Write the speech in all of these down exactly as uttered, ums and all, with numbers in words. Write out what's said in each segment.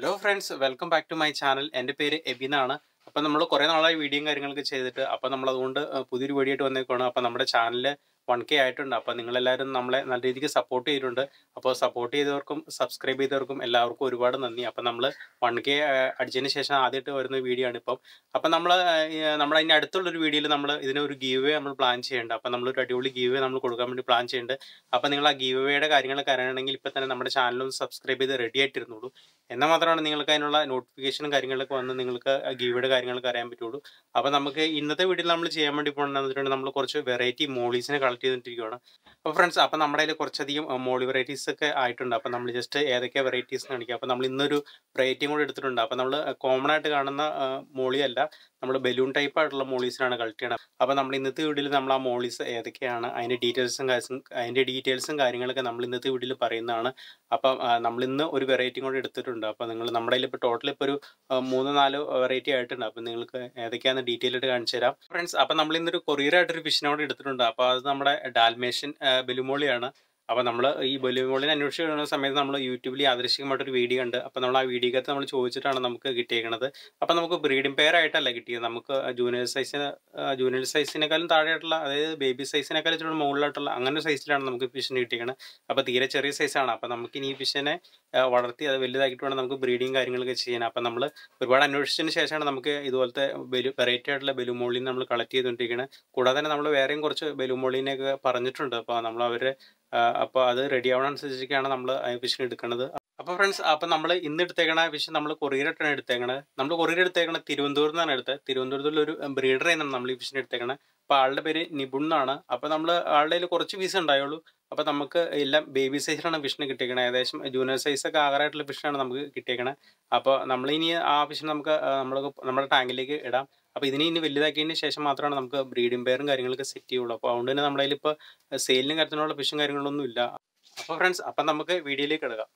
Hello friends, welcome back to my channel. എൻ്റെ പേര് എബിനാണ്. അപ്പോൾ നമ്മൾ കുറേ നാളായി വീഡിയോയും കാര്യങ്ങളൊക്കെ ചെയ്തിട്ട് അപ്പോൾ നമ്മൾ അതുകൊണ്ട് പുതിയൊരു വീഡിയോ ആയിട്ട് വന്നേക്കുവാണ്. അപ്പോൾ നമ്മുടെ ചാനലിൽ വൺ കെ ആയിട്ടുണ്ട്. അപ്പോൾ നിങ്ങളെല്ലാവരും നമ്മളെ നല്ല രീതിക്ക് സപ്പോർട്ട് ചെയ്തിട്ടുണ്ട്. അപ്പോൾ സപ്പോർട്ട് ചെയ്തവർക്കും സബ്സ്ക്രൈബ് ചെയ്തവർക്കും എല്ലാവർക്കും ഒരുപാട് നന്ദി. അപ്പോൾ നമ്മൾ വൺ കെ അടിച്ചതിന് ശേഷം ആദ്യമായിട്ട് വരുന്ന വീഡിയോ ആണ് ഇപ്പം. അപ്പം നമ്മൾ നമ്മൾ അതിൻ്റെ അടുത്തുള്ളൊരു വീഡിയോയിൽ നമ്മൾ ഇതിനൊരു ഗീവ് വേ നമ്മൾ പ്ലാൻ ചെയ്യുന്നുണ്ട്. അപ്പോൾ നമ്മളൊരു അടിപൊളി ഗീവ് വേ നമ്മൾ കൊടുക്കാൻ വേണ്ടി പ്ലാൻ ചെയ്യുന്നുണ്ട്. അപ്പോൾ നിങ്ങൾ ആ ഗീവ് വേയുടെ കാര്യങ്ങളൊക്കെ അറിയണമെങ്കിൽ ഇപ്പോൾ തന്നെ നമ്മുടെ ചാനലൊന്ന് സബ്സ്ക്രൈബ് ചെയ്ത് റെഡി ആയിട്ടിരുന്നുള്ളൂ. എന്നാൽ മാത്രമാണ് നിങ്ങൾക്ക് അതിനുള്ള നോട്ടിഫിക്കേഷനും കാര്യങ്ങളൊക്കെ വന്ന് നിങ്ങൾക്ക് ഗീവയുടെ കാര്യങ്ങളൊക്കെ അറിയാൻ പറ്റുള്ളൂ. അപ്പോൾ നമുക്ക് ഇന്നത്തെ വീഡിയോയിൽ നമ്മൾ ചെയ്യാൻ വേണ്ടി പോകുന്നത് നമ്മൾ കുറച്ച് വെറൈറ്റി മോളീസിനെ കളക്ട് ചെയ്തിട്ടിരിക്കുകയാണ്. അപ്പോൾ ഫ്രണ്ട്സ്, അപ്പോൾ നമ്മുടെ കയ്യിൽ കുറച്ചധികം മോളി വെറൈറ്റീസ് ഒക്കെ ആയിട്ടുണ്ട്. അപ്പോൾ നമ്മൾ ജസ്റ്റ് ഏതൊക്കെ വെറൈറ്റീസ് കാണിക്കുക. അപ്പോൾ നമ്മൾ ഇന്നൊരു വെറൈറ്റിയും കൂടെ എടുത്തിട്ടുണ്ട്. അപ്പോൾ നമ്മൾ കോമൺ ആയിട്ട് കാണുന്ന മോളിയല്ല, നമ്മൾ ബലൂൺ ടൈപ്പ് ആയിട്ടുള്ള മോളീസിനാണ് കളക്ട് ചെയ്യണം. അപ്പോൾ നമ്മൾ ഇന്നത്തെ വീഡിയോയിൽ നമ്മൾ ആ മോളീസ് ഏതൊക്കെയാണ് അതിൻ്റെ ഡീറ്റെയിൽസും അതിൻ്റെ ഡീറ്റെയിൽസും കാര്യങ്ങളൊക്കെ നമ്മൾ ഇന്നത്തെ വീഡിയോയിൽ പറയുന്നതാണ്. അപ്പം നമ്മൾ ഇന്ന് ഒരു വെറൈറ്റിയും കൂടെ എടുത്തിട്ടുണ്ട്. അപ്പോൾ നിങ്ങൾ നമ്മുടെ കയ്യിൽ ഇപ്പോൾ ടോട്ടൽ ഇപ്പോൾ ഒരു മൂന്ന് നാല് വെറൈറ്റി ആയിട്ടുണ്ട്. അപ്പോൾ നിങ്ങൾക്ക് ഏതൊക്കെയാണെന്ന് ഡീറ്റെയിൽ ആയിട്ട് കാണിച്ചു തരാം ഫ്രണ്ട്സ്. അപ്പോൾ നമ്മൾ ഇന്നൊരു കൊറിയറായിട്ടൊരു ഫിഷിനോട് എടുത്തിട്ടുണ്ട്. അപ്പോൾ അത് നമ്മുടെ ഡാൽമേഷ്യൻ ബലൂമോളിയാണ്. അപ്പോൾ നമ്മൾ ഈ ബലൂമോളിനെ അന്വേഷിച്ച് വരുന്ന സമയത്ത് നമ്മൾ യൂട്യൂബിൽ യാദൃശ്ചികമായിട്ടൊരു വീഡിയോ ഉണ്ട്. അപ്പോൾ നമ്മൾ ആ വീഡിയോക്കകത്ത് നമ്മൾ ചോദിച്ചിട്ടാണ് നമുക്ക് കിട്ടിയേക്കുന്നത്. അപ്പോൾ നമുക്ക് ബ്രീഡിംഗ് പെയർ ആയിട്ടല്ല കിട്ടിയത്. നമുക്ക് ജൂനിയർ സൈസിന് ജൂനിയർ സൈസിനേക്കാളും താഴെയായിട്ടുള്ള, അതായത് ബേബി സൈസിനേക്കാളും ഇച്ചിരി മുകളിലായിട്ടുള്ള അങ്ങനെ സൈസിലാണ് നമുക്ക് ഫിഷിനെ കിട്ടിയേക്കുന്നത്. അപ്പോൾ തീരെ ചെറിയ സൈസാണ്. അപ്പോൾ നമുക്ക് ഇനി ഈ ഫിഷിനെ വളർത്തി അത് വലുതാക്കിയിട്ട് വേണം നമുക്ക് ബ്രീഡിങ് കാര്യങ്ങളൊക്കെ ചെയ്യാൻ. അപ്പം നമ്മൾ ഒരുപാട് അന്വേഷിച്ചതിന് ശേഷമാണ് നമുക്ക് ഇതുപോലത്തെ ബലു വെറൈറ്റി ആയിട്ടുള്ള ബലൂമോളിനെ നമ്മൾ കളക്ട് ചെയ്തുകൊണ്ടിരിക്കുന്നത്. കൂടാതെ തന്നെ നമ്മൾ വേറെയും കുറച്ച് ബലൂമോളിനെയൊക്കെ പറഞ്ഞിട്ടുണ്ട്. അപ്പോൾ നമ്മൾ അവർ അപ്പോൾ അത് റെഡി ആവണനുസരിച്ചൊക്കെയാണ് നമ്മൾ ഫിഷിനെ എടുക്കുന്നത്. അപ്പോൾ ഫ്രണ്ട്സ്, അപ്പോൾ നമ്മൾ ഇന്ന് എടുത്തേക്കണ ഫിഷ് നമ്മൾ കൊറിയറായിട്ടാണ് എടുത്തേക്കണത്. നമ്മൾ കൊറിയർ എടുത്തേക്കണത് തിരുവനന്തപുരത്ത് നിന്നാണ് എടുത്തത്. തിരുവനന്തപുരത്തുള്ള ഒരു ബ്രീഡറിൽ നിന്നാണ് നമ്മൾ ഈ ഫിഷിനെ എടുത്തേക്കണത്. അപ്പോൾ ആളുടെ പേര് നിപുൺ എന്നാണ്. അപ്പോൾ നമ്മൾ ആളുടെ കയ്യിൽ കുറച്ച് പീസ് ഉണ്ടായുള്ളൂ. അപ്പോൾ നമുക്ക് എല്ലാം ബേബി സൈസിലാണ് ഫിഷിനെ കിട്ടിയേക്കണത്. ഏകദേശം ജൂനിയർ സൈസൊക്കെ ആകാറായിട്ടുള്ള ഫിഷാണ് നമുക്ക് കിട്ടിയേക്കണത്. അപ്പോൾ നമ്മളിനി ആ ഫിഷിനെ നമുക്ക് നമ്മൾ നമ്മുടെ ടാങ്കിലേക്ക് ഇടാം. അപ്പോൾ ഇതിനെ ഇനി വലുതാക്കിയതിന് ശേഷം മാത്രമാണ് നമുക്ക് ബ്രീഡിംഗ് പെയറും കാര്യങ്ങളൊക്കെ സെറ്റ് ചെയ്യുള്ളൂ. അപ്പോൾ അതുകൊണ്ട് തന്നെ നമ്മുടെ കയ്യിൽ ഇപ്പോൾ സെയിലിനും കാര്യത്തിനുള്ള ഫിഷും കാര്യങ്ങളൊന്നും ഇല്ല. അപ്പോൾ ഫ്രണ്ട്സ്, അപ്പം നമുക്ക് വീഡിയോയിലേക്ക് ഇടുക.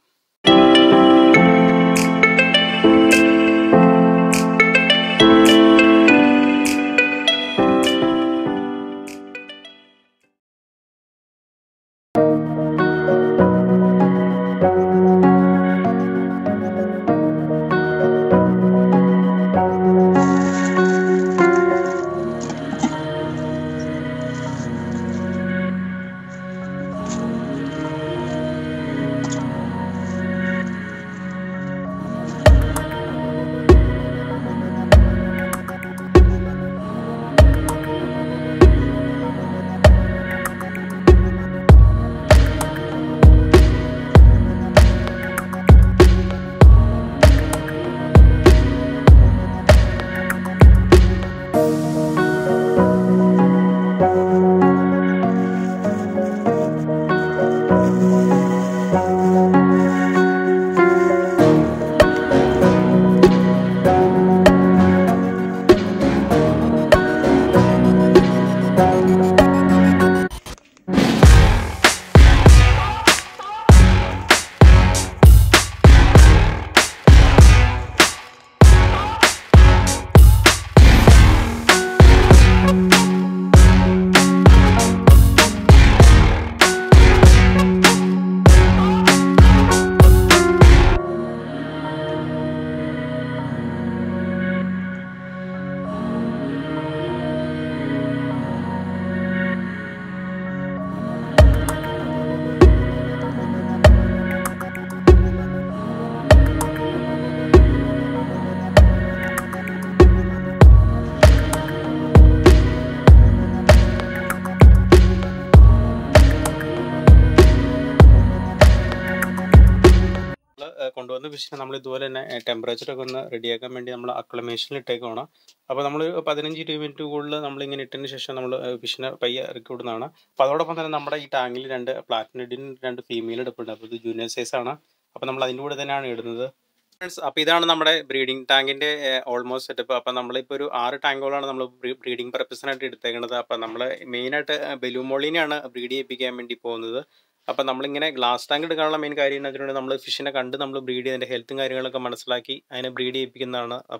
കൊണ്ടുവന്ന ഫിഷിനെ നമ്മൾ ഇതുപോലെ തന്നെ ടെമ്പറേച്ചറൊക്കെ ഒന്ന് റെഡിയാക്കാൻ വേണ്ടി നമ്മൾ അക്ലമേഷനിൽ ഇട്ടേക്കാണ്. അപ്പോൾ നമ്മൾ പതിനഞ്ച് ഇരുപത് മിനിറ്റ് കൂടുതൽ നമ്മളിങ്ങനെ ഇട്ടതിന് ശേഷം നമ്മൾ ഫിഷിനെ പയ്യെ ഇറക്കി വിടുന്നതാണ്. അപ്പോൾ അതോടൊപ്പം തന്നെ നമ്മുടെ ഈ ടാങ്കിൽ രണ്ട് പ്ലാറ്റിനഡിന് രണ്ട് ഫീമെയിൽ എടുപ്പുണ്ട്. അപ്പോൾ ഇത് ജൂനിയർ സൈസാണ്. അപ്പോൾ നമ്മൾ അതിൻ്റെ കൂടെ തന്നെയാണ് ഇടുന്നത് ഫ്രണ്ട്സ്. അപ്പോൾ ഇതാണ് നമ്മുടെ ബ്രീഡിംഗ് ടാങ്കിൻ്റെ ഓൾമോസ്റ്റ് സെറ്റപ്പ്. അപ്പോൾ നമ്മളിപ്പോൾ ഒരു ആറ് ടാങ്കുകളാണ് നമ്മൾ ബ്രീഡിംഗ് പർപ്പസിനായിട്ട് എടുത്തേക്കുന്നത്. അപ്പോൾ നമ്മൾ മെയിനായിട്ട് ബലൂമോളിനെയാണ് ബ്രീഡ് ചെയ്യിപ്പിക്കാൻ വേണ്ടി പോകുന്നത്. അപ്പോൾ നമ്മളിങ്ങനെ ഗ്ലാസ് ടാങ്ക് എടുക്കാനുള്ള മെയിൻ കാര്യം എന്ന് വെച്ചിട്ടുണ്ടെങ്കിൽ നമ്മൾ ഫിഷിനെ കണ്ട് നമ്മൾ ബ്രീഡ് ചെയ്ത് അതിൻ്റെ ഹെൽത്തും കാര്യങ്ങളൊക്കെ മനസ്സിലാക്കി അതിനെ ബ്രീഡ് ചെയ്യിപ്പിക്കുന്നതാണ്. അപ്പോൾ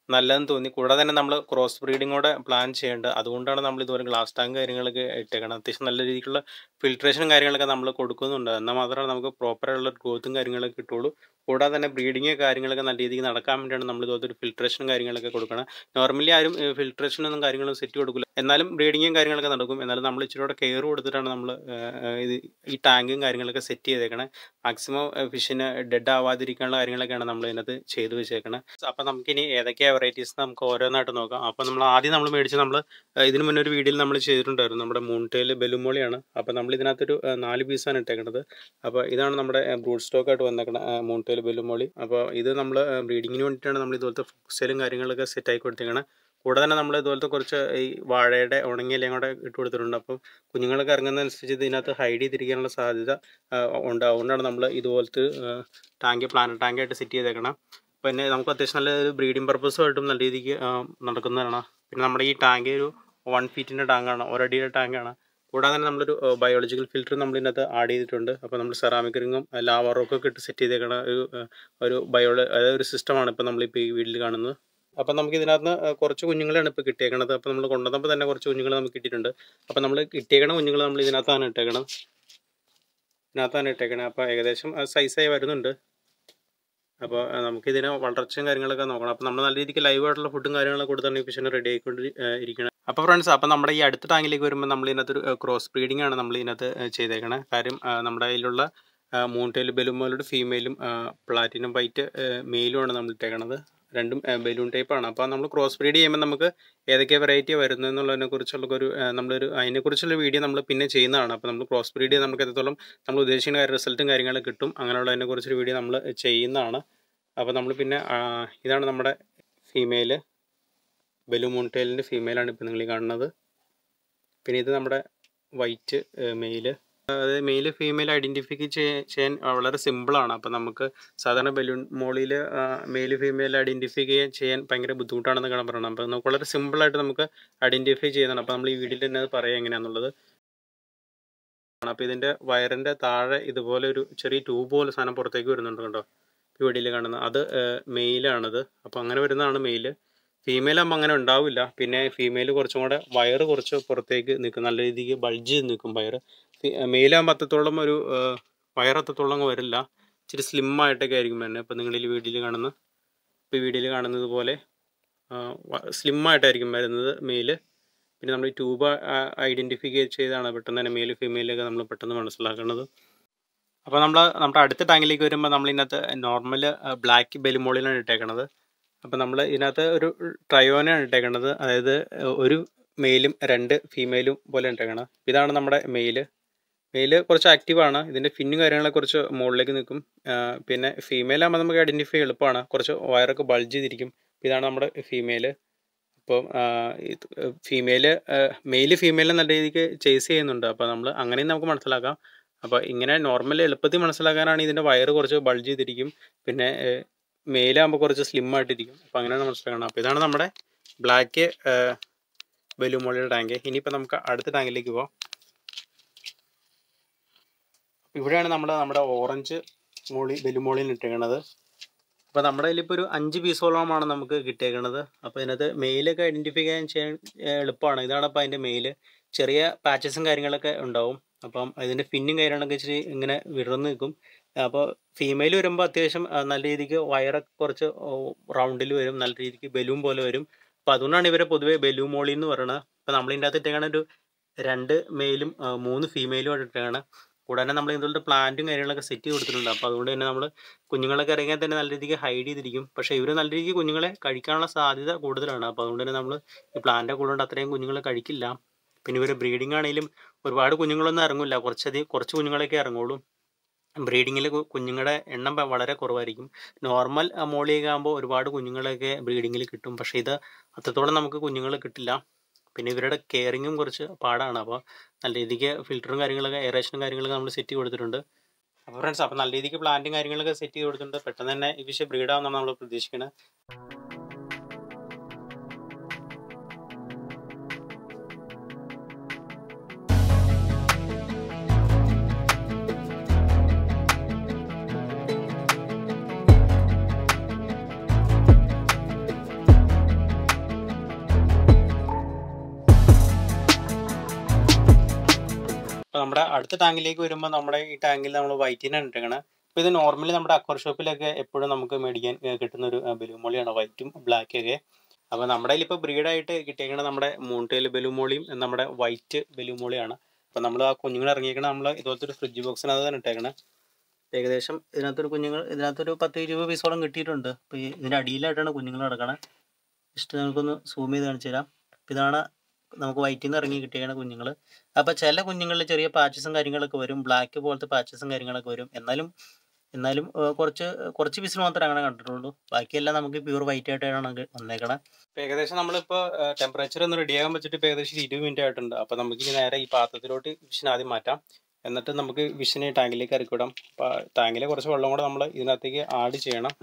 നല്ലതെന്ന് തോന്നി. കൂടാതെ തന്നെ നമ്മൾ ക്രോസ് ബ്രീഡിങ്ങോടെ പ്ലാൻ ചെയ്യേണ്ടത്. അതുകൊണ്ടാണ് നമ്മൾ ഇതുപോലെ ഗ്ലാസ് ടാങ്ക് കാര്യങ്ങളൊക്കെ ഇട്ടേക്കണം. അത്യാവശ്യം നല്ല രീതിക്കുള്ള ഫിൽട്രേഷനും കാര്യങ്ങളൊക്കെ നമ്മൾ കൊടുക്കുന്നുണ്ട്. എന്നാൽ മാത്രമേ നമുക്ക് പ്രോപ്പറായുള്ള ഗ്രോത്തും കാര്യങ്ങളൊക്കെ കിട്ടുള്ളൂ. കൂടാതെ തന്നെ ബ്രീഡിങ് കാര്യങ്ങളൊക്കെ നല്ല രീതിക്ക് നടക്കാൻ വേണ്ടിയാണ് നമ്മൾ ഇതുപോലത്തെ ഒരു ഫിൽട്രേഷനും കാര്യങ്ങളൊക്കെ കൊടുക്കണം. നോർമലി ആരും ഫിൽട്രേഷനൊന്നും കാര്യങ്ങളും സെറ്റ് കൊടുക്കില്ല. എന്നാലും ബ്രീഡിങ്ങും കാര്യങ്ങളൊക്കെ നടക്കും. എന്നാലും നമ്മൾ ഇച്ചിരി കൂടെ കെയർ കൊടുത്തിട്ടാണ് നമ്മൾ ഇത് ഈ ടാങ്കും കാര്യങ്ങളൊക്കെ സെറ്റ് ചെയ്തേക്കണേ. മാക്സിമം ഫിഷിന് ഡെഡ് ആവാതിരിക്കാനുള്ള കാര്യങ്ങളൊക്കെയാണ് നമ്മൾ ഇതിനകത്ത് ചെയ്തു വെച്ചേക്കണേ. അപ്പം നമുക്കിനി ഏതൊക്കെയാണ് വെറൈറ്റീസ് നമുക്ക് ഓരോന്നായിട്ട് നോക്കാം. അപ്പോൾ നമ്മൾ ആദ്യം നമ്മൾ മേടിച്ച് നമ്മൾ ഇതിന് മുന്നേ ഒരു വീഡിയോയിൽ നമ്മൾ ചെയ്തിട്ടുണ്ടായിരുന്നു. നമ്മുടെ മൂൺടെയിൽ ബലൂമോളിയാണ്. അപ്പോൾ നമ്മൾ ഇതിനകത്തൊരു നാല് പീസാണ് ഇട്ടേക്കുന്നത്. അപ്പോൾ ഇതാണ് നമ്മുടെ ബ്രൂഡ് സ്റ്റോക്കായിട്ട് വന്നേക്കണ മൂൺടെയിൽ ബലൂമോളി. അപ്പോൾ ഇത് നമ്മൾ ബ്രീഡിങ്ങിന് വേണ്ടിയിട്ടാണ് നമ്മൾ ഇതുപോലത്തെ ഫുക്സലും കാര്യങ്ങളൊക്കെ സെറ്റ് ആക്കി കൊടുത്തേക്കണം. കൂടെ തന്നെ നമ്മൾ ഇതുപോലത്തെ കുറച്ച് ഈ വാഴയുടെ ഉണങ്ങിയ ഇലയും കൂടെ ഇട്ട് കൊടുത്തിട്ടുണ്ട്. അപ്പം കുഞ്ഞുങ്ങളൊക്കെ ഇറങ്ങുന്നതനുസരിച്ച് ഇതിനകത്ത് ഹൈഡ് ചെയ്തിരിക്കാനുള്ള സാധ്യത ഉണ്ട്. അതുകൊണ്ടാണ് നമ്മൾ ഇതുപോലത്തെ ടാങ്ക് പ്ലാന്റ് ടാങ്കായിട്ട് സെറ്റ് ചെയ്തേക്കണം. പിന്നെ നമുക്ക് അത്യാവശ്യം നല്ല ഒരു ബ്രീഡിംഗ് പർപ്പസുമായിട്ടും നല്ല രീതിക്ക് നടക്കുന്നതാണ്. പിന്നെ നമ്മുടെ ഈ ടാങ്ക് ഒരു വൺ ഫീറ്റിൻ്റെ ടാങ്കാണ്, ഒരടിയുടെ ടാങ്കാണ്. കൂടാതെ തന്നെ നമ്മളൊരു ബയോളജിക്കൽ ഫിൽറ്റർ നമ്മൾ ഇതിനകത്ത് ആഡ് ചെയ്തിട്ടുണ്ട്. അപ്പോൾ നമ്മൾ സെറാമിക് റിങ്ങും ലാവ റോക്കൊക്കെ ഇട്ട് സെറ്റ് ചെയ്തേക്കണ ഒരു ഒരു ബയോള അതായത് ഒരു സിസ്റ്റമാണ് ഇപ്പോൾ നമ്മളിപ്പോൾ ഈ വീട്ടിൽ കാണുന്നത്. അപ്പം നമുക്ക് ഇതിനകത്ത് കുറച്ച് കുഞ്ഞുങ്ങളാണ് ഇപ്പോൾ കിട്ടിയേക്കണത്. അപ്പോൾ നമ്മൾ കൊണ്ടുവന്നപ്പോൾ തന്നെ കുറച്ച് കുഞ്ഞുങ്ങൾ നമുക്ക് കിട്ടിയിട്ടുണ്ട്. അപ്പോൾ നമ്മൾ കിട്ടിയേക്കണ കുഞ്ഞുങ്ങൾ നമ്മൾ ഇതിനകത്താണ് ഇട്ടേക്കണം ഇതിനകത്താണ് ഇട്ടേക്കണത് അപ്പോൾ ഏകദേശം സൈസായി വരുന്നുണ്ട്. അപ്പോൾ നമുക്കിതിന് വളർച്ചയും കാര്യങ്ങളൊക്കെ നോക്കണം. അപ്പോൾ നമ്മൾ നല്ല രീതിക്ക് ലൈവ് ആയിട്ടുള്ള ഫുഡും കാര്യങ്ങളൊക്കെ കൊടുത്താണ് ഈ ഫിഷിനെ റെഡി ആയിക്കൊണ്ട് ഇരിക്കണം. അപ്പോൾ ഫ്രണ്ട്സ്, അപ്പോൾ നമ്മുടെ ഈ അടുത്ത ടാങ്കിലേക്ക് വരുമ്പോൾ നമ്മൾ ഇതിനകത്തൊരു ക്രോസ് ബ്രീഡിംഗ് ആണ് നമ്മൾ ഇതിനകത്ത് ചെയ്തേക്കണേ. കാര്യം നമ്മുടെ കയ്യിലുള്ള മൂൺടെയിൽ ബലൂമോളുടെ ഫീമെയിലും പ്ലാറ്റിനം വൈറ്റ് മെയിലുമാണ് നമ്മൾ ഇട്ടേക്കണത്. രണ്ടും ബലൂൺ ടൈപ്പാണ്. അപ്പോൾ നമ്മൾ ക്രോസ് ബ്രീഡ് ചെയ്യുമ്പോൾ നമുക്ക് ഏതൊക്കെ വെറൈറ്റി വരുന്നത് എന്നുള്ളതിനെ കുറിച്ചുള്ള ഒരു നമ്മളൊരു അതിനെക്കുറിച്ചുള്ള വീഡിയോ നമ്മൾ പിന്നെ ചെയ്യുന്നതാണ്. അപ്പോൾ നമ്മൾ ക്രോസ് ബ്രീഡ് ചെയ്ത് നമുക്ക് എത്രത്തോളം നമ്മൾ ഉദ്ദേശിക്കുന്ന റിസൾട്ടും കാര്യങ്ങളും കിട്ടും അങ്ങനെയുള്ളതിനെ കുറിച്ചൊരു വീഡിയോ നമ്മൾ ചെയ്യുന്നതാണ്. അപ്പോൾ നമ്മൾ പിന്നെ ഇതാണ് നമ്മുടെ ഫീമെയില് ബലൂ മൂൺടെയിലിൻ്റെ ഫീമെയിലാണ് ഇപ്പോൾ നിങ്ങൾ കാണുന്നത്. പിന്നെ ഇത് നമ്മുടെ വൈറ്റ് മെയില്. അതായത് മെയിൽ ഫീമെയിൽ ഐഡൻറ്റിഫൈ ചെയ്യാൻ വളരെ സിമ്പിളാണ്. അപ്പോൾ നമുക്ക് സാധാരണ ബലൂൺ മോളിയിൽ മെയിൽ ഫീമെയിൽ ഐഡൻറ്റിഫൈ ചെയ്യാൻ ഭയങ്കര ബുദ്ധിമുട്ടാണെന്ന് കാണാൻ പറയണം. അപ്പോൾ നമുക്ക് വളരെ സിമ്പിളായിട്ട് നമുക്ക് ഐഡൻറ്റിഫൈ ചെയ്യുന്നതാണ്. അപ്പോൾ നമ്മൾ ഈ വീഡിയോയിൽ തന്നെ അത് പറയാം എങ്ങനെയാണെന്നുള്ളത്. അപ്പോൾ ഇതിൻ്റെ വയറിൻ്റെ താഴെ ഇതുപോലെ ഒരു ചെറിയ ട്യൂബ് പോലെ സാധനം പുറത്തേക്ക് വരുന്നുണ്ട് കേട്ടോ, ഈ വീഡിയോയിൽ കാണുന്നത്. അത് മെയിലാണത്. അപ്പോൾ അങ്ങനെ വരുന്നതാണ് മെയിൽ. ഫീമെയിൽ ആകുമ്പോൾ അങ്ങനെ ഉണ്ടാവില്ല. പിന്നെ ഫീമെയിൽ കുറച്ചും കൂടെ വയറ് കുറച്ച് പുറത്തേക്ക് നിൽക്കും, നല്ല രീതിക്ക് ബൾജ് ചെയ്ത് നിൽക്കും വയറ്. മെയിലാകുമ്പോൾ അത്രത്തോളം ഒരു വയറത്രത്തോളം വരില്ല, ഇച്ചിരി സ്ലിം ആയിട്ടൊക്കെ ആയിരിക്കും വരുന്നത്. ഇപ്പോൾ നിങ്ങൾ ഈ വീഡിയോയിൽ കാണുന്ന ഇപ്പോൾ ഈ വീഡിയോയിൽ കാണുന്നത് പോലെ സ്ലിം ആയിട്ടായിരിക്കും വരുന്നത് മെയില്. പിന്നെ നമ്മൾ ഈ ട്യൂബ് ഐഡൻറ്റിഫൈ ചെയ്താണ് പെട്ടെന്ന് തന്നെ മെയിൽ ഫീമെയിലൊക്കെ നമ്മൾ പെട്ടെന്ന് മനസ്സിലാക്കുന്നത്. അപ്പോൾ നമ്മൾ നമ്മുടെ അടുത്ത ടാങ്കിലേക്ക് വരുമ്പോൾ നമ്മൾ ഇതിനകത്ത് നോർമൽ ബ്ലാക്ക് ബലൂമോളിലാണ് ഇട്ടേക്കണത്. അപ്പോൾ നമ്മൾ ഇതിനകത്ത് ഒരു ട്രയോനാണ് ഇട്ടേക്കണത്. അതായത് ഒരു മെയിലും രണ്ട് ഫീമെയിലും പോലെ ഇട്ടേക്കണം. ഇതാണ് നമ്മുടെ മെയില്. മെയില് കുറച്ച് ആക്റ്റീവാണ്. ഇതിൻ്റെ ഫിന്നും കാര്യങ്ങളൊക്കെ കുറച്ച് മുകളിലേക്ക് നിൽക്കും. പിന്നെ ഫീമെയിൽ ആകുമ്പോൾ നമുക്ക് ഐഡൻറ്റിഫൈ എളുപ്പമാണ്, കുറച്ച് വയറൊക്കെ ബൾജ് ചെയ്തിരിക്കും. ഇതാണ് നമ്മുടെ ഫീമെയിൽ. അപ്പം ഫീമെയിൽ മെയില് ഫീമെയിലിനെ നല്ല രീതിക്ക് ചേസ് ചെയ്യുന്നുണ്ട്. അപ്പോൾ നമ്മൾ അങ്ങനെയും നമുക്ക് മനസ്സിലാക്കാം. അപ്പോൾ ഇങ്ങനെ നോർമൽ എളുപ്പത്തിൽ മനസ്സിലാക്കാനാണ് ഇതിൻ്റെ വയറ് കുറച്ച് ബൾജ് ചെയ്തിരിക്കും, പിന്നെ മെയിലാകുമ്പോൾ കുറച്ച് സ്ലിം ആയിട്ടിരിക്കും. അപ്പോൾ അങ്ങനെയാണ് മനസ്സിലാക്കണം. അപ്പോൾ ഇതാണ് നമ്മുടെ ബ്ലാക്ക് ബലൂമോളിയുടെ ടാങ്ക്. ഇനിയിപ്പോൾ നമുക്ക് അടുത്ത ടാങ്കിലേക്ക് പോകാം. ഇവിടെയാണ് നമ്മൾ നമ്മുടെ ഓറഞ്ച് മോളി ബലൂമോളിയിൽ ഇട്ടേക്കണത്. അപ്പോൾ നമ്മുടെ കയ്യിലിപ്പോൾ ഒരു അഞ്ച് പീസോളമാണ് നമുക്ക് കിട്ടിയേക്കണത്. അപ്പോൾ ഇതിനകത്ത് മെയിലൊക്കെ ഐഡൻറ്റിഫൈ ചെയ്യാൻ എളുപ്പമാണ്. ഇതാണ് അപ്പോൾ അതിൻ്റെ മെയിൽ. ചെറിയ പാച്ചസും കാര്യങ്ങളൊക്കെ ഉണ്ടാവും. അപ്പം അതിൻ്റെ ഫിന്നും കാര്യങ്ങളൊക്കെ ഇച്ചിരി ഇങ്ങനെ വിടർന്ന് നിൽക്കും. അപ്പോൾ ഫീമെയിൽ വരുമ്പോൾ അത്യാവശ്യം നല്ല രീതിക്ക് വയറൊക്കെ കുറച്ച് റൗണ്ടിൽ വരും, നല്ല രീതിക്ക് ബലൂൺ പോലെ വരും. അപ്പോൾ അതുകൊണ്ടാണ് ഇവരെ പൊതുവേ ബലൂ മോളി എന്ന് പറയുന്നത്. അപ്പോൾ നമ്മളിതിൻ്റെ അകത്ത് ഇട്ടേക്കണ ഒരു രണ്ട് മെയിലും മൂന്ന് ഫീമെയിലും ആയിട്ട് ഇട്ടേക്കാണ്. കൂടാതെ നമ്മൾ ഇതുപോലത്തെ പ്ലാന്റും കാര്യങ്ങളൊക്കെ സെറ്റ് ചെയ്ത് കൊടുത്തിട്ടുണ്ട്. അപ്പോൾ അതുകൊണ്ട് തന്നെ നമ്മൾ കുഞ്ഞുങ്ങളൊക്കെ ഇറങ്ങിയാൽ തന്നെ നല്ല രീതിക്ക് ഹൈഡ് ചെയ്തിരിക്കും. പക്ഷേ ഇവർ നല്ല രീതിക്ക് കുഞ്ഞുങ്ങളെ കഴിക്കാനുള്ള സാധ്യത കൂടുതലാണ്. അപ്പോൾ അതുകൊണ്ട് തന്നെ നമ്മൾ ഈ പ്ലാന്റൊക്കെ ഉള്ളതുകൊണ്ട് അത്രയും കുഞ്ഞുങ്ങളെ കഴിക്കില്ല. പിന്നെ ഇവർ ബ്രീഡിംഗ് ആണെങ്കിലും ഒരുപാട് കുഞ്ഞുങ്ങളൊന്നും ഇറങ്ങില്ല, കുറച്ചധികം കുറച്ച് കുഞ്ഞുങ്ങളൊക്കെ ഇറങ്ങുള്ളൂ. ബ്രീഡിങ്ങിൽ കുഞ്ഞുങ്ങളുടെ എണ്ണം വളരെ കുറവായിരിക്കും. നോർമൽ മോളിയൊക്കെ ആകുമ്പോൾ ഒരുപാട് കുഞ്ഞുങ്ങളൊക്കെ ബ്രീഡിങ്ങിൽ കിട്ടും. പക്ഷേ ഇത് അത്രത്തോളം നമുക്ക് കുഞ്ഞുങ്ങൾ കിട്ടില്ല. പിന്നെ ഇവരുടെ കെയറിങ്ങും കുറച്ച് പാടാണ്. അപ്പോൾ നല്ല രീതിക്ക് ഫിൽറ്ററും കാര്യങ്ങളൊക്കെ എയറേഷനും കാര്യങ്ങളൊക്കെ നമ്മൾ സെറ്റ് ചെയ്ത് കൊടുത്തിട്ടുണ്ട്. അപ്പോൾ ഫ്രണ്ട്സ്, അപ്പോൾ നല്ല രീതിക്ക് പ്ലാന്റും കാര്യങ്ങളൊക്കെ സെറ്റ് ചെയ്ത് കൊടുത്തിട്ടുണ്ട്. പെട്ടെന്ന് തന്നെ ഈ ഫിഷ് ബ്രീഡാവുന്നതാണ് നമ്മൾ പ്രതീക്ഷിക്കുന്നത്. നമ്മുടെ അടുത്ത ടാങ്കിലേക്ക് വരുമ്പോൾ നമ്മുടെ ഈ ടാങ്കിൽ നമ്മൾ വൈറ്റിനാണ് ഇട്ടേക്കണത്. അപ്പോൾ ഇത് നോർമലി നമ്മുടെ അക്വർ ഷോപ്പിലൊക്കെ എപ്പോഴും നമുക്ക് മേടിക്കാൻ കിട്ടുന്ന ഒരു ബലൂൺ മോളിയാണ്, വൈറ്റും ബ്ലാക്കും ഒക്കെ. അപ്പോൾ നമ്മുടെ കയ്യിൽ ഇപ്പോൾ ബ്രീഡായിട്ട് കിട്ടിയേക്കണത് നമ്മുടെ മൂൺടെയിൽ ബലൂൺ മോളിയും നമ്മുടെ വൈറ്റ് ബലൂൺ മോളിയാണ്. അപ്പോൾ നമ്മൾ ആ കുഞ്ഞുങ്ങൾ ഇറങ്ങിയേക്കണത് നമ്മൾ ഇതുപോലത്തെ ഒരു ഫ്രിഡ്ജ് ബോക്സിനകത്താണ് ഇട്ടേക്കണത്. ഏകദേശം ഇതിനകത്തൊരു കുഞ്ഞുങ്ങൾ ഇതിനകത്തൊരു പത്ത് ഇരുപത് പീസോളം കിട്ടിയിട്ടുണ്ട്. അപ്പോൾ ഈ ഇതിൻ്റെ അടിയിലായിട്ടാണ് കുഞ്ഞുങ്ങൾ കിടക്കണത്. ജസ്റ്റ് നമുക്കൊന്ന് സൂം ചെയ്ത് കാണിച്ചു തരാം. ഇതാണ് നമുക്ക് വൈറ്റിൽ നിന്ന് ഇറങ്ങി കിട്ടിയാണ് കുഞ്ഞുങ്ങൾ. അപ്പോൾ ചില കുഞ്ഞുങ്ങളിൽ ചെറിയ പാച്ചസും കാര്യങ്ങളൊക്കെ വരും, ബ്ലാക്ക് പോലത്തെ പാച്ചസും കാര്യങ്ങളൊക്കെ വരും. എന്നാലും എന്നാലും കുറച്ച് കുറച്ച് പീസിൽ മാത്രമേ അങ്ങനെ കണ്ടിട്ടുള്ളൂ. ബാക്കിയെല്ലാം നമുക്ക് പ്യൂർ വൈറ്റ് ആയിട്ടാണ് വന്നേക്കണം. ഇപ്പോൾ ഏകദേശം നമ്മളിപ്പോൾ ടെമ്പറേച്ചർ ഒന്ന് റെഡിയാകാൻ വെച്ചിട്ട് ഇപ്പോൾ ഏകദേശം ഇരുപത് മിനിറ്റ് ആയിട്ടുണ്ട്. അപ്പോൾ നമുക്ക് നേരെ ഈ പാത്രത്തിലോട്ട് വിഷൻ ആദ്യം മാറ്റാം. എന്നിട്ട് നമുക്ക് വിഷനെ ടാങ്കിലേക്ക് ഇറക്കി വിടാം. അപ്പോൾ ടാങ്കിലെ കുറച്ച് വെള്ളം കൂടെ നമ്മൾ ഇതിനകത്തേക്ക് ആഡ് ചെയ്യണം.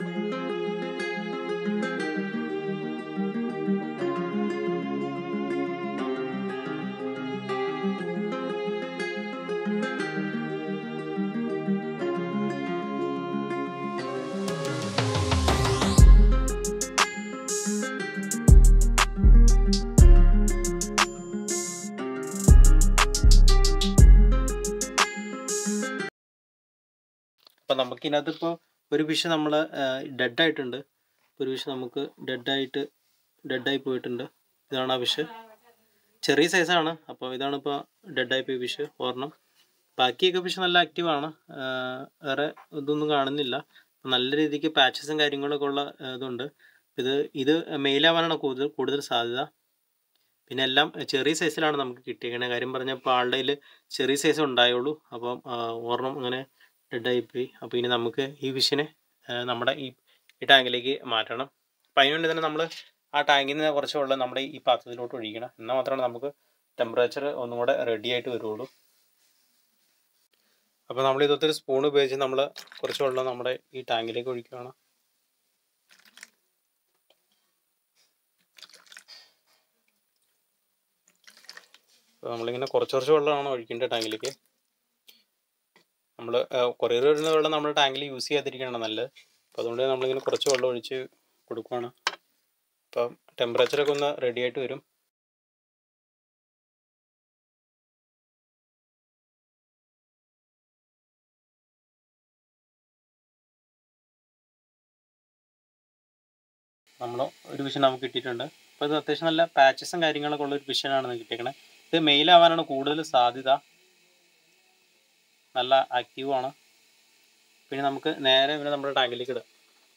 അപ്പം നമുക്കിതിനകത്ത് ഇപ്പോൾ ഒരു ഫിഷ് നമ്മൾ ഡെഡായിട്ടുണ്ട്. ഒരു ഫിഷ് നമുക്ക് ഡെഡായിട്ട് ഡെഡായി പോയിട്ടുണ്ട്. ഇതാണ് ആ ഫിഷ്. ചെറിയ സൈസാണ്. അപ്പോൾ ഇതാണിപ്പോൾ ഡെഡായി പോയ ഫിഷ് ഒരെണ്ണം. ബാക്കിയൊക്കെ ഫിഷ് നല്ല ആക്റ്റീവാണ്, വേറെ ഇതൊന്നും കാണുന്നില്ല. നല്ല രീതിക്ക് പാച്ചസും കാര്യങ്ങളൊക്കെ ഉള്ള ഇതുണ്ട്. ഇത് ഇത് മെയിലാവാനാണ് കൂടുതൽ കൂടുതൽ സാധ്യത. പിന്നെ എല്ലാം ചെറിയ സൈസിലാണ് നമുക്ക് കിട്ടിയേക്കണേ. കാര്യം പറഞ്ഞപ്പോൾ ആളുടെ കയ്യിൽ ചെറിയ സൈസ് ഉണ്ടായുള്ളൂ. അപ്പം ഒരെണ്ണം അങ്ങനെ ഡെഡായിപ്പോയി. അപ്പോൾ ഇനി നമുക്ക് ഈ ഫിഷിനെ നമ്മുടെ ഈ ഈ ടാങ്കിലേക്ക് മാറ്റണം. അപ്പം അതിനുവേണ്ടി തന്നെ നമ്മൾ ആ ടാങ്കിൽ നിന്ന് കുറച്ച് വെള്ളം നമ്മുടെ ഈ പാത്രത്തിലോട്ട് ഒഴിക്കണം. എന്നാൽ മാത്രമാണ് നമുക്ക് ടെമ്പറേച്ചർ ഒന്നും കൂടെ റെഡി ആയിട്ട് വരുള്ളൂ. അപ്പോൾ നമ്മൾ ഇതൊരു സ്പൂൺ ഉപയോഗിച്ച് നമ്മൾ കുറച്ച് വെള്ളം നമ്മുടെ ഈ ടാങ്കിലേക്ക് ഒഴിക്കുകയാണ്. അപ്പോൾ നമ്മളിങ്ങനെ കുറച്ച് കുറച്ച് വെള്ളമാണ് ഒഴിക്കേണ്ടത് ടാങ്കിലേക്ക്. നമ്മൾ കുറേ വരുന്ന വെള്ളം നമ്മുടെ ടാങ്കിൽ യൂസ് ചെയ്യാതിരിക്കുകയാണ് നല്ലത്. അപ്പോൾ അതുകൊണ്ട് നമ്മളിങ്ങനെ കുറച്ച് വെള്ളം ഒഴിച്ച് കൊടുക്കുകയാണ്. അപ്പം ടെമ്പറേച്ചറൊക്കെ ഒന്ന് റെഡി ആയിട്ട് വരും. നമ്മൾ ഒരു ഫിഷൻ നമുക്ക് കിട്ടിയിട്ടുണ്ട്. അപ്പോൾ ഇത് അത്യാവശ്യം നല്ല പാച്ചസും കാര്യങ്ങളൊക്കെ ഉള്ള ഒരു ഫിഷനാണ് കിട്ടിയേക്കണേ. ഇത് മെയിലാവാനാണ് കൂടുതൽ സാധ്യത. നല്ല ആക്റ്റീവാണ്. പിന്നെ നമുക്ക് നേരെ പിന്നെ നമ്മുടെ ടാങ്കിലേക്ക് ഇടാം.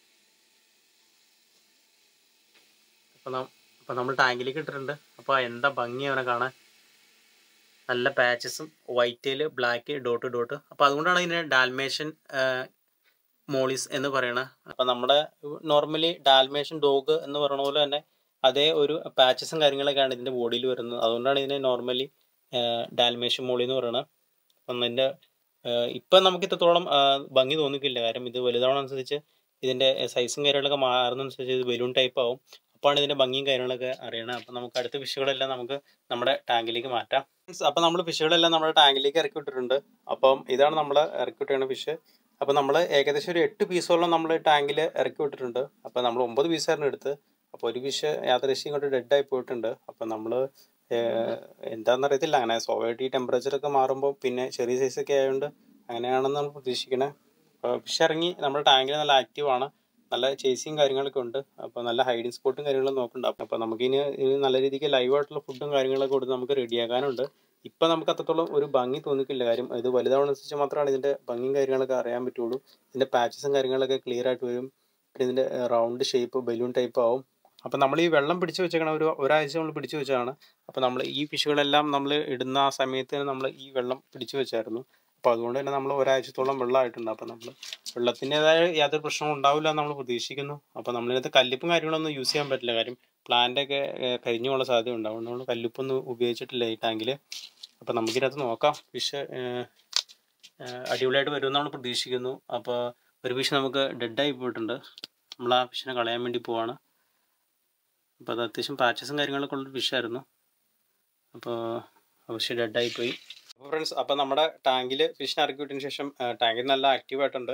അപ്പോൾ അപ്പോൾ നമ്മൾ ടാങ്കിലേക്ക് ഇട്ടിട്ടുണ്ട്. അപ്പോൾ എന്താ ഭംഗി അവനെ കാണാൻ. നല്ല പാച്ചസും വൈറ്റിൽ ബ്ലാക്ക് ഡോട്ട് ഡോട്ട്. അപ്പോൾ അതുകൊണ്ടാണ് ഇതിനെ ഡാൽമേഷ്യൻ മോളീസ് എന്ന് പറയണത്. അപ്പം നമ്മുടെ നോർമലി ഡാൽമേഷ്യൻ ഡോഗ് എന്ന് പറയുന്ന പോലെ തന്നെ അതേ ഒരു പാച്ചസും കാര്യങ്ങളൊക്കെയാണ് ഇതിൻ്റെ ബോഡിയിൽ വരുന്നത്. അതുകൊണ്ടാണ് ഇതിനെ നോർമലി ഡാൽമേഷ്യൻ മോളി എന്ന് പറയുന്നത്. അപ്പം ഇതിൻ്റെ ഇപ്പം നമുക്ക് ഇത്രത്തോളം ഭംഗി തോന്നിക്കില്ല. കാര്യം ഇത് വലുതാവണനുസരിച്ച് ഇതിൻ്റെ സൈസും കാര്യങ്ങളൊക്കെ മാറുന്നതനുസരിച്ച് ഇത് ബലൂൺ ടൈപ്പ് ആവും. അപ്പോഴാണ് ഇതിൻ്റെ ഭംഗിയും കാര്യങ്ങളൊക്കെ അറിയണത്. അപ്പം നമുക്ക് അടുത്ത ഫിഷുകളെല്ലാം നമുക്ക് നമ്മുടെ ടാങ്കിലേക്ക് മാറ്റാം. അപ്പം നമ്മൾ ഫിഷുകളെല്ലാം നമ്മുടെ ടാങ്കിലേക്ക് ഇറക്കി വിട്ടിട്ടുണ്ട്. അപ്പം ഇതാണ് നമ്മൾ ഇറക്കി വിട്ടുന്ന ഫിഷ്. അപ്പോൾ നമ്മൾ ഏകദേശം ഒരു എട്ട് പീസോളം നമ്മൾ ടാങ്കിൽ ഇറക്കി വിട്ടിട്ടുണ്ട്. അപ്പോൾ നമ്മൾ ഒമ്പത് പീസായിരുന്നു എടുത്ത്. അപ്പോൾ ഒരു ഫിഷ് യാദൃശ്യം ഇങ്ങോട്ട് ഡെഡായി പോയിട്ടുണ്ട്. അപ്പം നമ്മൾ എന്താണെന്നറിയത്തില്ല, അങ്ങനെ സ്വാഭാവികമായിട്ട് ഈ ടെമ്പറേച്ചറൊക്കെ മാറുമ്പോൾ പിന്നെ ചെറിയ സൈസൊക്കെ ആയതുകൊണ്ട് അങ്ങനെയാണെന്ന് നമ്മൾ പ്രതീക്ഷിക്കണേ. അപ്പോൾ ഫിഷ് ഇറങ്ങി നമ്മുടെ ടാങ്കിൽ നല്ല ആക്റ്റീവാണ്, നല്ല ചേസിയും കാര്യങ്ങളൊക്കെ ഉണ്ട്. അപ്പോൾ നല്ല ഹൈഡിങ് സ്പോട്ടും കാര്യങ്ങളും നോക്കുന്നുണ്ട്. അപ്പോൾ നമുക്കിനി നല്ല രീതിക്ക് ലൈവായിട്ടുള്ള ഫുഡും കാര്യങ്ങളൊക്കെ കൊടുത്ത് നമുക്ക് റെഡിയാക്കാനുണ്ട്. ഇപ്പം നമുക്ക് അത്രത്തോളം ഒരു ഭംഗി തോന്നിക്കില്ല. കാര്യം ഇത് വലുതാവുന്നതനുസരിച്ച് മാത്രമാണ് ഇതിൻ്റെ ഭംഗിയും കാര്യങ്ങളൊക്കെ അറിയാൻ പറ്റുള്ളൂ. ഇതിൻ്റെ പാച്ചസും കാര്യങ്ങളൊക്കെ ക്ലിയർ ആയിട്ട് വരും. പിന്നെ ഇതിൻ്റെ റൗണ്ട് ഷേപ്പ് ബലൂൺ ടൈപ്പ് ആവും. അപ്പോൾ നമ്മൾ ഈ വെള്ളം പിടിച്ച് വെച്ചേക്കണ ഒരു ഒരാഴ്ച നമ്മൾ പിടിച്ച് വെച്ചതാണ്. അപ്പോൾ നമ്മൾ ഈ ഫിഷുകളെല്ലാം നമ്മൾ ഇടുന്ന ആ സമയത്ത് നമ്മൾ ഈ വെള്ളം പിടിച്ച് വെച്ചായിരുന്നു. അപ്പോൾ അതുകൊണ്ട് തന്നെ നമ്മൾ ഒരാഴ്ചത്തോളം വെള്ളമായിട്ടുണ്ട്. അപ്പോൾ നമ്മൾ വെള്ളത്തിൻ്റെതായ യാതൊരു പ്രശ്നവും ഉണ്ടാവില്ല എന്ന് നമ്മൾ പ്രതീക്ഷിക്കുന്നു. അപ്പോൾ നമ്മളിതിനകത്ത് കല്ലുപ്പും കാര്യങ്ങളൊന്നും യൂസ് ചെയ്യാൻ പറ്റില്ല. കാര്യം പ്ലാന്റൊക്കെ കരിഞ്ഞു പോകാനുള്ള സാധ്യത ഉണ്ടാവും. അതുകൊണ്ട് നമ്മൾ കല്ലുപ്പൊന്നും ഉപയോഗിച്ചിട്ടില്ല ഈ ടാങ്കിൽ. അപ്പോൾ നമുക്കിതിനകത്ത് നോക്കാം. ഫിഷ് അടിപൊളിയായിട്ട് വരുമെന്ന് നമ്മൾ പ്രതീക്ഷിക്കുന്നു. അപ്പോൾ ഒരു ഫിഷ് നമുക്ക് ഡെഡായി പോയിട്ടുണ്ട്. നമ്മൾ ആ ഫിഷിനെ കളയാൻ വേണ്ടി പോവാണ്. അപ്പോൾ അത് അത്യാവശ്യം പാച്ചസും കാര്യങ്ങളൊക്കെ ഉള്ളൊരു ഫിഷായിരുന്നു. അപ്പോൾ ഫിഷ് ഡെഡായി പോയി. അപ്പോൾ ഫ്രണ്ട്സ്, അപ്പോൾ നമ്മുടെ ടാങ്കിൽ ഫിഷിനെ ഇറക്കി വിട്ടതിന് ശേഷം ടാങ്കിൽ നല്ല ആക്റ്റീവായിട്ടുണ്ട്.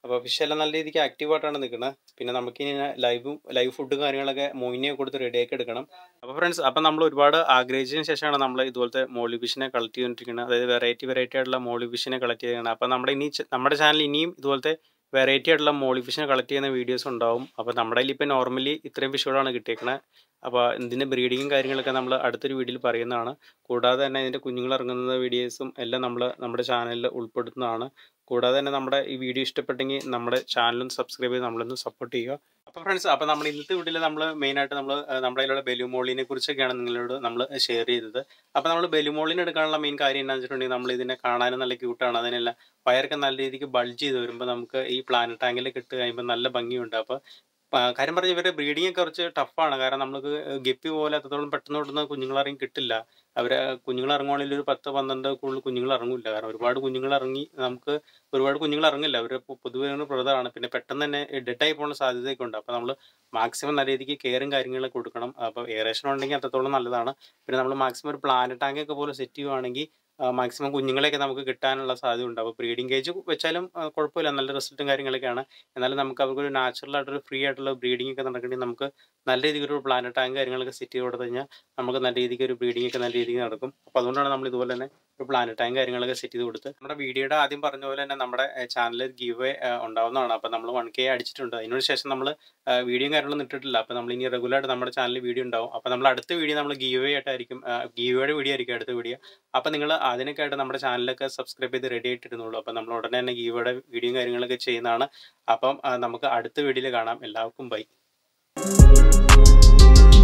അപ്പോൾ ഫിഷെല്ലാം നല്ല രീതിക്ക് ആക്റ്റീവായിട്ടാണ് നിൽക്കുന്നത്. പിന്നെ നമുക്കിനി ലൈവും ലൈവ് ഫുഡും കാര്യങ്ങളൊക്കെ മോയിനെ കൊടുത്ത് റെഡിയാക്കി എടുക്കണം. അപ്പോൾ ഫ്രണ്ട്സ്, അപ്പം നമ്മൾ ഒരുപാട് ആഗ്രഹിച്ചതിന് ശേഷമാണ് നമ്മൾ ഇതുപോലത്തെ മോളി ഫിഷിനെ കളക്ട് ചെയ്തുകൊണ്ടിരിക്കുന്നത്. അതായത് വെറൈറ്റി വെറൈറ്റി ആയിട്ടുള്ള മോളി ഫിഷിനെ കളക്ട് ചെയ്യുന്നത്. അപ്പോൾ നമ്മുടെ ഇനി നമ്മുടെ ചാനൽ ഇനിയും ഇതുപോലത്തെ വെറൈറ്റി ആയിട്ടുള്ള മോളി ഫിഷിനെ കളക്ട് ചെയ്യുന്ന വീഡിയോസ് ഉണ്ടാവും. അപ്പോൾ നമ്മുടെ കയ്യിൽ ഇപ്പോൾ നോർമലി ഇത്രയും ഫിഷുകളാണ് കിട്ടിയേക്കുന്നത്. അപ്പോൾ ഇതിൻ്റെ ബ്രീഡിങ്ങും കാര്യങ്ങളൊക്കെ നമ്മൾ അടുത്തൊരു വീഡിയോയിൽ പറയുന്നതാണ്. കൂടാതെ തന്നെ ഇതിൻ്റെ കുഞ്ഞുങ്ങൾ ഇറങ്ങുന്ന വീഡിയോസും എല്ലാം നമ്മൾ നമ്മുടെ ചാനലിൽ ഉൾപ്പെടുത്തുന്നതാണ്. കൂടാതെ തന്നെ നമ്മുടെ ഈ വീഡിയോ ഇഷ്ടപ്പെട്ടെങ്കിൽ നമ്മുടെ ചാനലും സബ്സ്ക്രൈബ് ചെയ്ത് നമ്മളൊന്ന് സപ്പോർട്ട് ചെയ്യുക. അപ്പോൾ ഫ്രണ്ട്സ്, അപ്പോൾ നമ്മൾ ഇന്നത്തെ വീഡിയോയിൽ നമ്മൾ മെയിനായിട്ട് നമ്മൾ നമ്മുടെ കയ്യിലുള്ള ബലൂമോളിനെ കുറിച്ചൊക്കെയാണ് നിങ്ങളോട് നമ്മൾ ഷെയർ ചെയ്തത്. അപ്പോൾ നമ്മൾ ബലൂമോളിനെ എടുക്കാനുള്ള മെയിൻ കാര്യം എന്താണെന്ന് വെച്ചിട്ടുണ്ടെങ്കിൽ നമ്മൾ ഇതിനെ കാണാനും നല്ല ക്യൂട്ടാണ്. അതിനെല്ലാം വയറൊക്കെ നല്ല രീതിക്ക് ബൾജ് ചെയ്ത് വരുമ്പോൾ നമുക്ക് ഈ പ്ലാന്റ് ടാങ്കിലൊക്കെ ഇട്ട് കഴിയുമ്പോൾ നല്ല ഭംഗിയുണ്ട്. അപ്പോൾ കാര്യം പറഞ്ഞാൽ ഇവരുടെ ബ്രീഡിങ് കുറച്ച് ടഫാണ്. കാരണം നമുക്ക് ഗപ്പി പോലെ അത്രത്തോളം പെട്ടെന്ന് പെട്ടെന്ന് കുഞ്ഞുങ്ങളിറങ്ങി കിട്ടില്ല. അവരെ കുഞ്ഞുങ്ങൾ ഇറങ്ങുവാണെങ്കിൽ ഒരു പത്ത് പന്ത്രണ്ട് കൂടുതൽ കുഞ്ഞുങ്ങൾ ഇറങ്ങില്ല. കാരണം ഒരുപാട് കുഞ്ഞുങ്ങൾ ഇറങ്ങി നമുക്ക് ഒരുപാട് കുഞ്ഞുങ്ങൾ ഇറങ്ങില്ല. അവർ പൊതുവേ പ്രധാനമാണ്. പിന്നെ പെട്ടെന്ന് തന്നെ ഡെഡായി പോകുന്ന സാധ്യതയൊക്കെ ഉണ്ട്. അപ്പോൾ നമ്മൾ മാക്സിമം നല്ല രീതിക്ക് കെയറും കാര്യങ്ങളൊക്കെ കൊടുക്കണം. അപ്പോൾ എയറേഷൻ ഉണ്ടെങ്കിൽ അത്രത്തോളം നല്ലതാണ്. പിന്നെ നമ്മൾ മാക്സിമം ഒരു പ്ലാന്റ് ടാങ്കൊക്കെ പോലെ സെറ്റ് ചെയ്യുവാണെങ്കിൽ മാക്സിമം കുഞ്ഞുങ്ങളെയൊക്കെ നമുക്ക് കിട്ടാനുള്ള സാധ്യത ഉണ്ട്. അപ്പോൾ ബ്രീഡിംഗ് കേജ് വെച്ചാലും കുഴപ്പമില്ല, നല്ല റിസൾട്ടും കാര്യങ്ങളൊക്കെയാണ്. എന്നാലും നമുക്ക് അവർക്കൊരു നാച്ചുറൽ ആയിട്ടൊരു ഫ്രീ ആയിട്ടുള്ള ബ്രീഡിംഗ് ഒക്കെ നടക്കണമെങ്കിൽ നമുക്ക് നല്ല രീതിക്ക് ഒരു പ്ലാന്റ് ടാങ്ക് കാര്യങ്ങളൊക്കെ സെറ്റ് ചെയ്ത് കൊടുത്തു കഴിഞ്ഞാൽ നമുക്ക് നല്ല രീതിക്ക് ഒരു ബ്രീഡിംഗ് ഒക്കെ നല്ല രീതിക്ക് നടക്കും. അപ്പോൾ അതുകൊണ്ടാണ് നമ്മൾ ഇതുപോലെ തന്നെ ഒരു പ്ലാന്റ് ടാങ്ക് കാര്യങ്ങളൊക്കെ സെറ്റ് ചെയ്ത് കൊടുത്ത് നമ്മുടെ വീഡിയോയുടെ ആദ്യം പറഞ്ഞ പോലെ തന്നെ നമ്മുടെ ചാനലിൽ ഗീവ് അവേ ഉണ്ടാവുന്നതാണ്. അപ്പോൾ നമ്മൾ വൺ കെ അടിച്ചിട്ടുണ്ട്. അതിനു ശേഷം നമ്മൾ വീഡിയോയും കാര്യങ്ങളൊന്നും ഇട്ടിട്ടില്ല. അപ്പോൾ നമ്മൾ ഇനി റെഗുലറായിട്ട് നമ്മുടെ ചാനലിൽ വീഡിയോ ഉണ്ടാവും. അപ്പോൾ നമ്മൾ അടുത്ത വീഡിയോ നമ്മൾ ഗീവ് അവേ ആയിട്ടായിരിക്കും, ഗീവ് അവയുടെ വീഡിയോ ആയിരിക്കും അടുത്ത വീഡിയോ. അപ്പോൾ നിങ്ങൾ അതിനൊക്കെ ആയിട്ട് നമ്മുടെ ചാനലൊക്കെ സബ്സ്ക്രൈബ് ചെയ്ത് റെഡി ആയിട്ടിരുന്നുള്ളൂ. അപ്പോൾ നമ്മൾ ഉടനെ തന്നെ ഗീവ് അവയുടെ വീഡിയോയും കാര്യങ്ങളൊക്കെ ചെയ്യുന്നതാണ്. അപ്പം നമുക്ക് അടുത്ത വീഡിയോയിൽ കാണാം. എല്ലാവർക്കും ബൈ.